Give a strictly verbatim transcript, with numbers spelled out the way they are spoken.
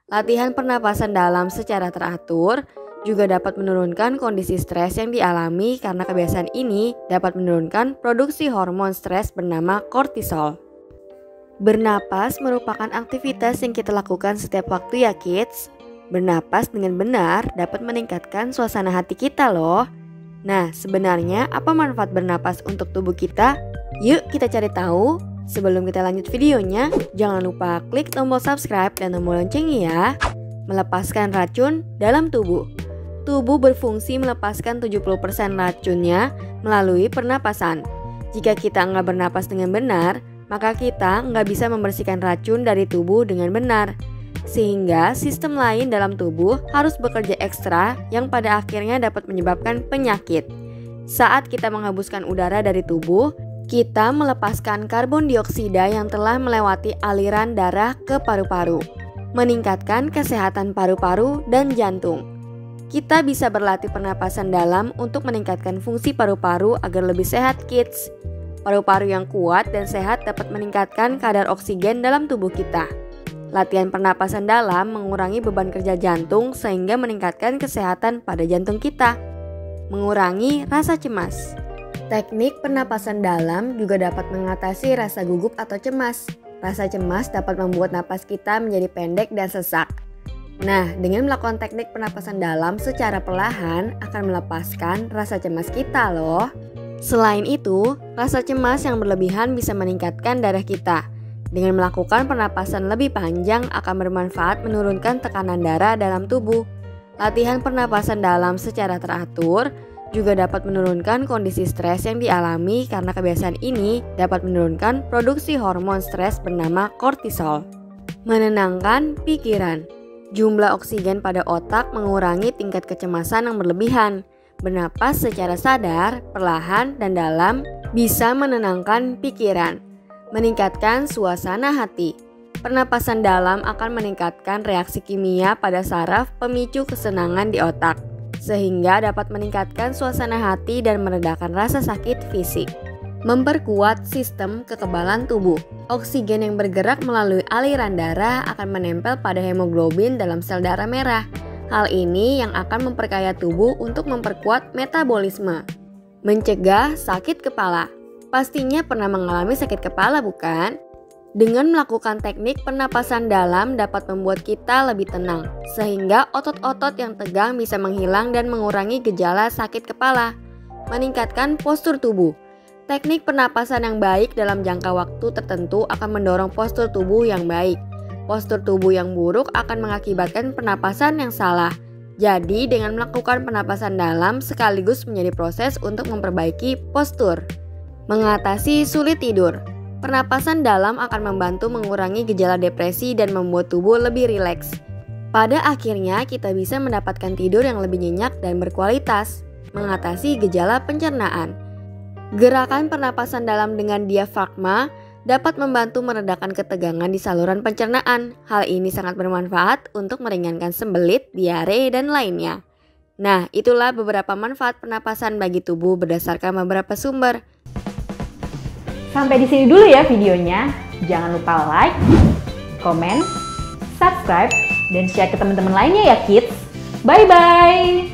Latihan pernapasan dalam secara teratur juga dapat menurunkan kondisi stres yang dialami karena kebiasaan ini dapat menurunkan produksi hormon stres bernama kortisol. Bernapas merupakan aktivitas yang kita lakukan setiap waktu ya kids. Bernapas dengan benar dapat meningkatkan suasana hati kita loh. Nah, sebenarnya apa manfaat bernapas untuk tubuh kita? Yuk kita cari tahu. Sebelum kita lanjut videonya, jangan lupa klik tombol subscribe dan tombol loncengnya ya. Melepaskan racun dalam tubuh. Tubuh berfungsi melepaskan tujuh puluh persen racunnya melalui pernapasan. Jika kita nggak bernapas dengan benar, maka kita nggak bisa membersihkan racun dari tubuh dengan benar. Sehingga sistem lain dalam tubuh harus bekerja ekstra yang pada akhirnya dapat menyebabkan penyakit. Saat kita menghembuskan udara dari tubuh, kita melepaskan karbon dioksida yang telah melewati aliran darah ke paru-paru, meningkatkan kesehatan paru-paru dan jantung. Kita bisa berlatih pernapasan dalam untuk meningkatkan fungsi paru-paru agar lebih sehat kids. Paru-paru yang kuat dan sehat dapat meningkatkan kadar oksigen dalam tubuh kita. Latihan pernapasan dalam mengurangi beban kerja jantung sehingga meningkatkan kesehatan pada jantung kita. Mengurangi rasa cemas. Teknik pernapasan dalam juga dapat mengatasi rasa gugup atau cemas. Rasa cemas dapat membuat napas kita menjadi pendek dan sesak. Nah, dengan melakukan teknik pernapasan dalam secara perlahan akan melepaskan rasa cemas kita loh. Selain itu, rasa cemas yang berlebihan bisa meningkatkan darah kita. Dengan melakukan pernapasan lebih panjang akan bermanfaat menurunkan tekanan darah dalam tubuh. Latihan pernapasan dalam secara teratur juga dapat menurunkan kondisi stres yang dialami karena kebiasaan ini dapat menurunkan produksi hormon stres bernama kortisol. Menenangkan pikiran. Jumlah oksigen pada otak mengurangi tingkat kecemasan yang berlebihan. Bernapas secara sadar, perlahan, dan dalam bisa menenangkan pikiran. Meningkatkan suasana hati. Pernapasan dalam akan meningkatkan reaksi kimia pada saraf pemicu kesenangan di otak, sehingga dapat meningkatkan suasana hati dan meredakan rasa sakit fisik. Memperkuat sistem kekebalan tubuh. Oksigen yang bergerak melalui aliran darah akan menempel pada hemoglobin dalam sel darah merah. Hal ini yang akan memperkaya tubuh untuk memperkuat metabolisme. Mencegah sakit kepala. Pastinya pernah mengalami sakit kepala bukan? Dengan melakukan teknik pernapasan dalam dapat membuat kita lebih tenang, sehingga otot-otot yang tegang bisa menghilang dan mengurangi gejala sakit kepala. Meningkatkan postur tubuh. Teknik pernapasan yang baik dalam jangka waktu tertentu akan mendorong postur tubuh yang baik. Postur tubuh yang buruk akan mengakibatkan pernapasan yang salah. Jadi dengan melakukan pernapasan dalam sekaligus menjadi proses untuk memperbaiki postur. Mengatasi sulit tidur. Pernapasan dalam akan membantu mengurangi gejala depresi dan membuat tubuh lebih rileks. Pada akhirnya kita bisa mendapatkan tidur yang lebih nyenyak dan berkualitas. Mengatasi gejala pencernaan. Gerakan pernapasan dalam dengan diafragma dapat membantu meredakan ketegangan di saluran pencernaan. Hal ini sangat bermanfaat untuk meringankan sembelit, diare, dan lainnya. Nah, itulah beberapa manfaat pernapasan bagi tubuh berdasarkan beberapa sumber. Sampai di sini dulu ya videonya. Jangan lupa like, komen, subscribe, dan share ke teman-teman lainnya ya kids. Bye-bye!